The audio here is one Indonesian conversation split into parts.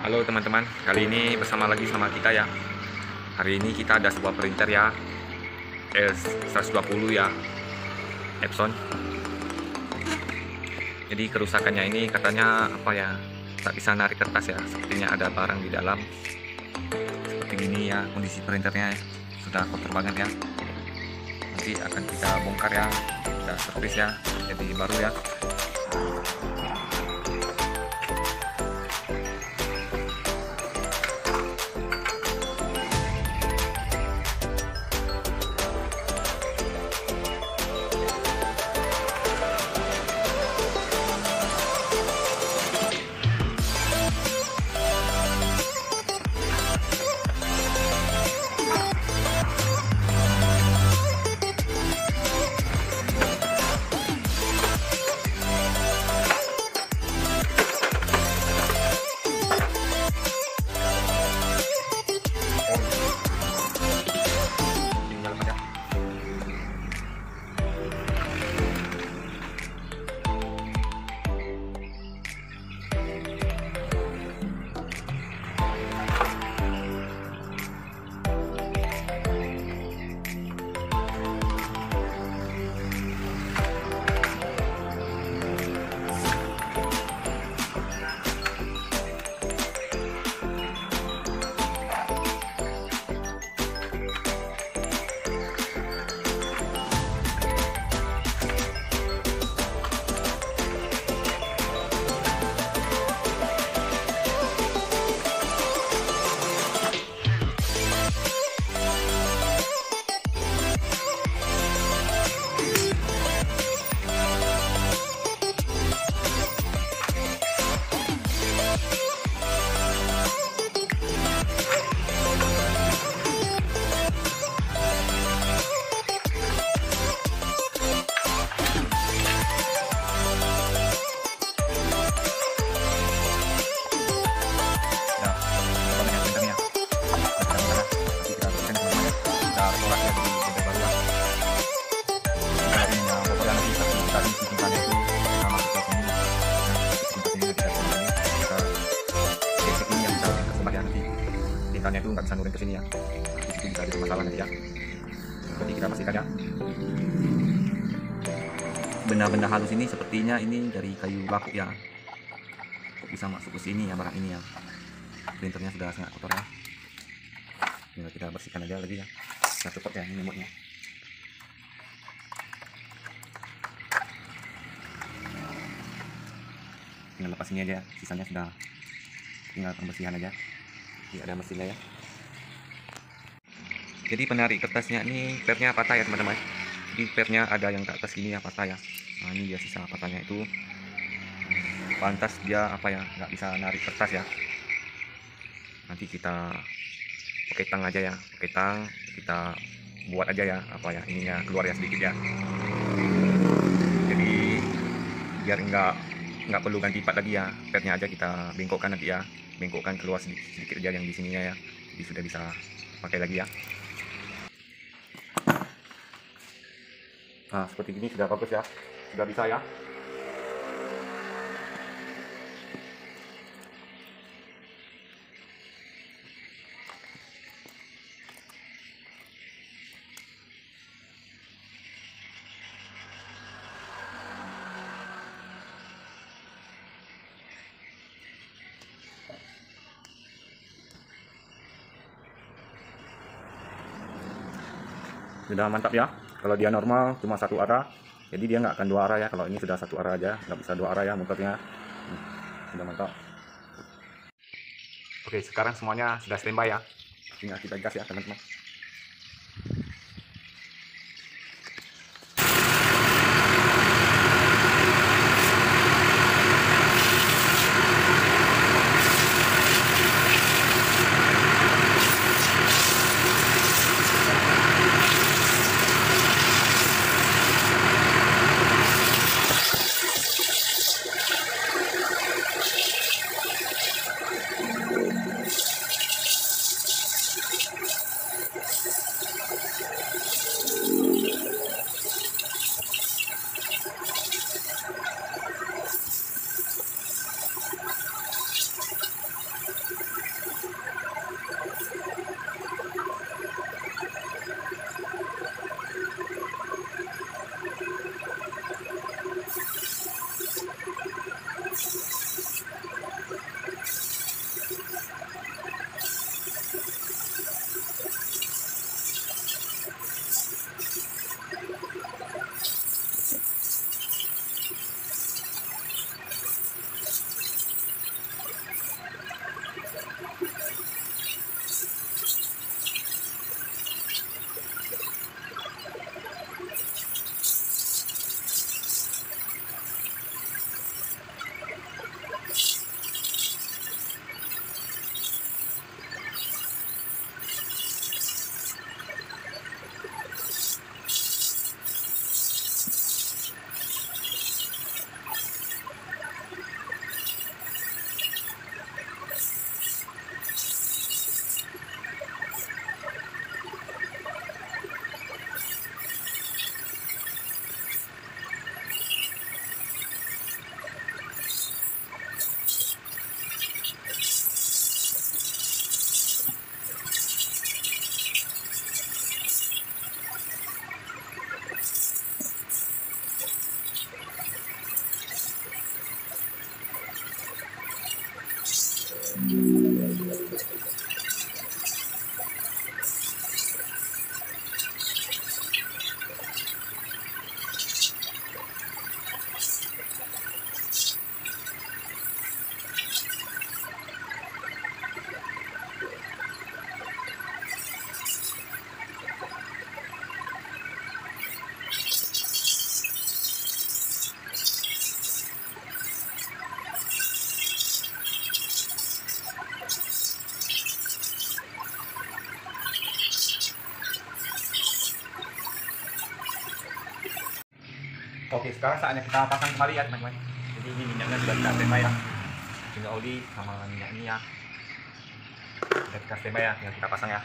Halo teman-teman, kali ini bersama lagi sama kita ya. Hari ini kita ada sebuah printer ya, S120 ya, Epson. Jadi kerusakannya ini katanya apa ya, tak bisa narik kertas ya, sepertinya ada barang di dalam. Seperti ini ya kondisi printernya ya. Sudah kotor banget ya. Nanti akan kita bongkar ya, kita servis ya, jadi baru ya. Tintanya itu nggak bisa nurin ke sini ya, itu bisa ada masalah nanti ya. Jadi kita pastikan ya. Benda-benda halus ini sepertinya ini dari kayu baku ya. Kok bisa masuk ke sini ya barang ini ya. Printernya sudah sangat kotor ya. Tinggal kita bersihkan aja lagi ya. Kita copot ya ini remote-nya. Tinggal lepas ini aja, sisanya sudah tinggal pembersihan aja. Tidak ada mesinnya ya. Jadi penarik kertasnya ini pernya patah ya teman-teman. Jadi pernya ada yang ke atas ini ya patah ya. Nah ini dia sisa patahnya itu. Pantas dia apa ya, nggak bisa narik kertas ya. Nanti kita pakai tang aja ya, pakai tang kita buat aja ya apa ya ininya keluar ya sedikit ya. Jadi biar nggak perlu ganti part lagi ya, pernya aja kita bengkokkan nanti ya, bengkokkan keluar sedikit aja yang di sininya ya, jadi sudah bisa pakai lagi ya. Nah seperti ini sudah bagus ya, sudah bisa ya. Sudah mantap ya. Kalau dia normal cuma satu arah, jadi dia nggak akan dua arah ya. Kalau ini sudah satu arah aja, nggak bisa dua arah ya muternya. Sudah mantap. Oke, sekarang semuanya sudah standby ya. Tinggal kita gas ya teman-teman. Oke, sekarang saatnya kita pasang kembali ya teman-teman. Jadi ini minyaknya sudah kita standby ya. Tinggal oli sama minyak ini ya. Sudah kita standby ya, tinggal kita pasang ya.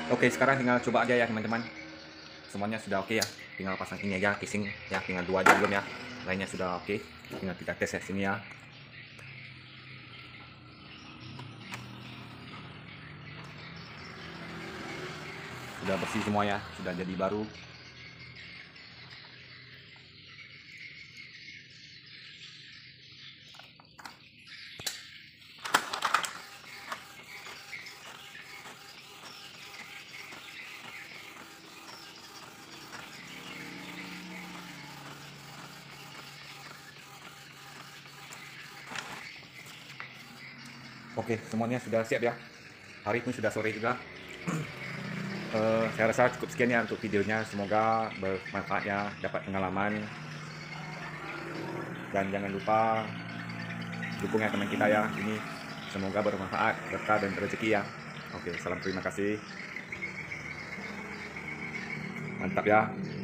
Oke, sekarang tinggal coba aja ya teman-teman. Semuanya sudah oke ya. Tinggal pasang ini aja casing ya, tinggal 2 aja belum ya. Lainnya sudah oke. Tinggal kita tes ya sini ya. Sudah bersih semua ya, sudah jadi baru. Oke, semuanya sudah siap ya. Hari pun sudah sore juga. Saya rasa cukup sekian ya untuk videonya. Semoga bermanfaat ya, dapat pengalaman. Dan jangan lupa dukung ya teman kita ya. Ini semoga bermanfaat, berkah dan rezeki ya. Oke, salam terima kasih. Mantap ya.